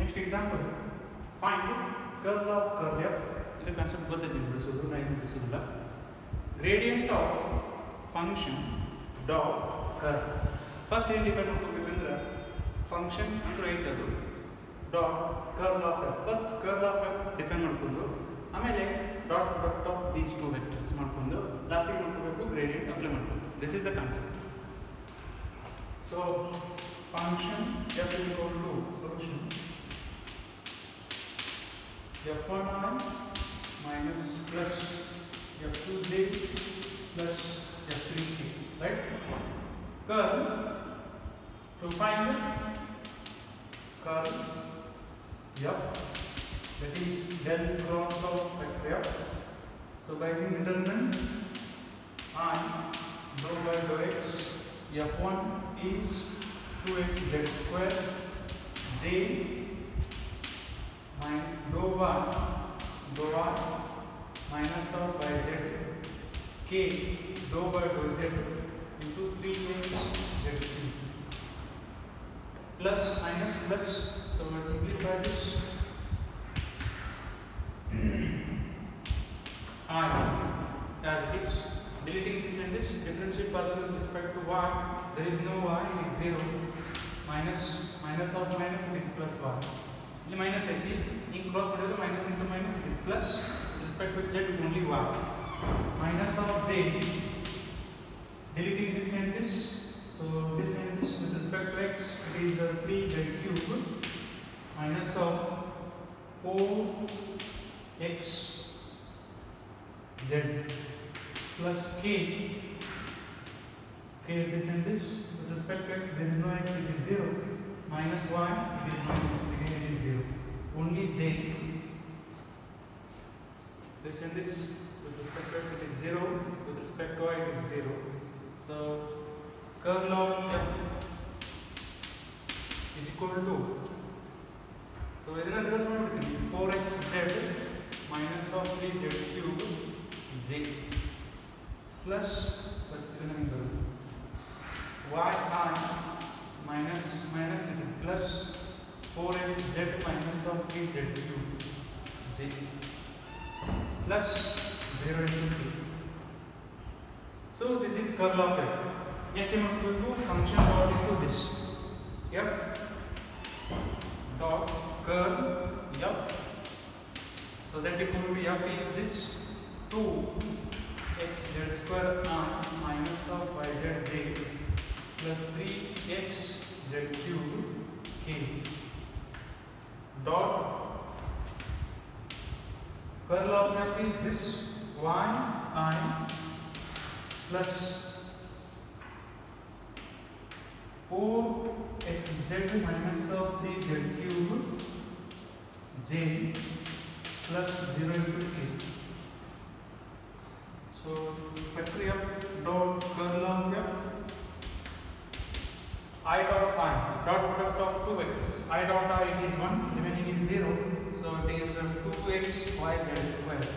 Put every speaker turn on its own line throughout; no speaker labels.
Next example, find curl of curl f. The concept ಗೊತ್ತಿಲ್ಲ. Gradient of function dot curl. First ಏನು define ಮಾಡ್ಕೋಬೇಕಂದ್ರೆ function ಅಂದ್ರೆ ಐತದು dot curl of f. First curl of f define ಮಾಡ್ಕೊಂಡು ಆಮೇಲೆ dot product of these two vectors ಮಾಡ್ಕೊಂಡು ಲಾಸ್ಟಿಗೆ ಮಾಡ್ಕೋಬೇಕು gradient ಅಪ್ಲೈ ಮಾಡ್ಕೊಂಡು. This is the concept. So function f is equal to solution f1i minus plus f2j plus f3k, right? Curl, to find curl f, that is del cross of vector f. So by using determinant I dou by dou x, f1 is 2x z square, j minus dou y minus of by z, k dou by dou z into 3x z cube, plus minus plus. So we will simplify this. I as it is, deleting this and this, differentiate partial with respect to y. There is no y, it is 0. Minus of minus, it is plus y. The minus is in cross product, minus into minus, it is plus. With respect to z, only y. Minus of j, deleting this and this. So this and this with respect to x, it is 3z cube. Minus of 4x z plus k. This and this with respect to x, there is no x, it is 0. Minus y, it is minus, again it is 0. Only j. This and this with respect to x, it is 0. With respect to y, it is 0. So curl of f is equal to, so ಇದನ್ನ reverse ಮಾಡ್ಬಿಡ್ತೀನಿ, 4xz minus of 3z cube j plus yi minus it is plus 4xz minus of 3z cube j plus 0 into 3. So this is curl of f. Next we must go to function dot into this f dot curl f. So that equal to f is this 2xz square minus of yzj plus 3xz cube k dot curl of f is this y I plus 4xz minus of 3z cube j plus 0 into k. So vector f dot curl of f, I dot product of two vectors. I dot I, it is 1, remaining is 0. So it is 2xyz square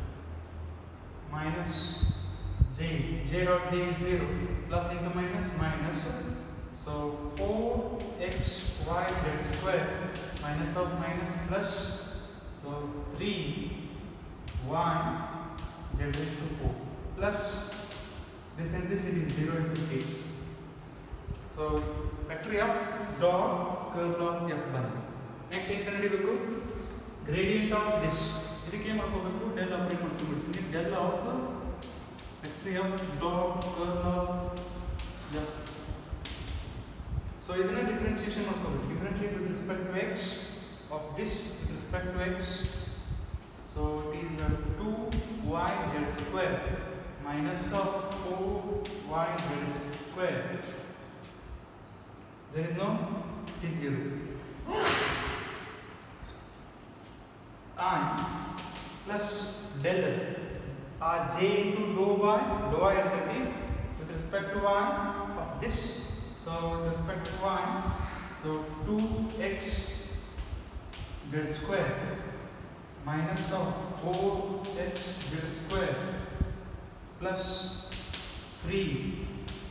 minus j dot j is 0, plus into minus minus. So 4xyz square minus of minus plus, so 3y z raised to 4 plus this and this, it is 0 into k. So vector f dot curl of f ಬಂತು. Next ಏನು ಕಂಡುಹಿಡಿಯಬೇಕು, gradient of this. ಇದಕ್ಕೆ ಏನು ಮಾಡ್ಕೋಬೇಕು, del apply ಮಾಡ್ಕೊಂಡ್ಬಿಡ್ತೀನಿ. Del of vector f dot curl of f. So ಇದನ್ನ differentiation ಮಾಡ್ಕೋಬೇಕು. Differentiate with respect to x of this with respect to x. So it is 2yz square minus of 4yz square. There is no, it is 0. I plus del j into dou y iರ್ತೈತಿ with respect to y of this. So with respect to y, so 2xz square minus of 4xz square plus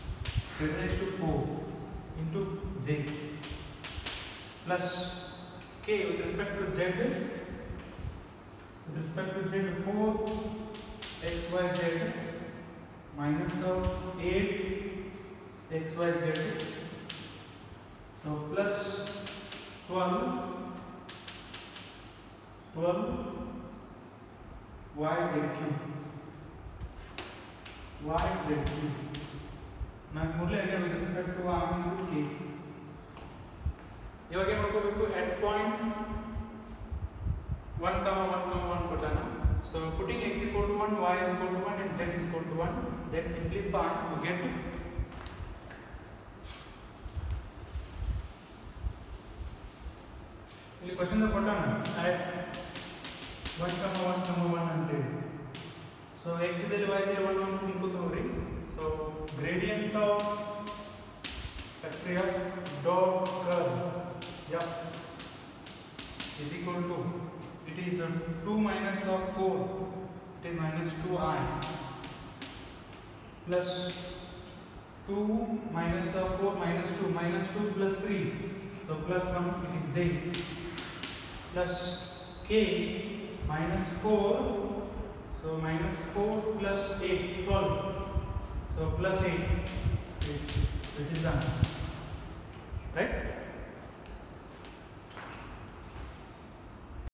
3z raised to 4 into j plus k with respect to z, 4 xyz minus of 8 xyz, so plus 12 yz cube. ನಾನು ಮೊದಲೇ ಹೇಳಿದೆ with respect to r into k. ಇವಾಗ ಏನು ಮಾಡ್ಕೋಬೇಕು, at point 1, ಕೊಟ್ಟಾನ. So putting x equal to 1, y is equal to 1 and z is equal to 1, then simplify to get ಇಲ್ಲಿ question ಕೊಟ್ಟಾನ at 1, ಅಂತೇಳಿ. ಸೊ x ಇದಲ್ಲಿ y ಇದಲ್ಲಿ 1 ತುಂಬ್ಕೋತೀವಿ. So gradient of factory of dot curve f is equal to, it is 2 minus of 4, it is minus 2i, plus 2 minus of 4 minus 2 plus 3, so plus 1, it is z, plus k minus 4, so minus 4 plus 8, 12, so plus 8. This is done.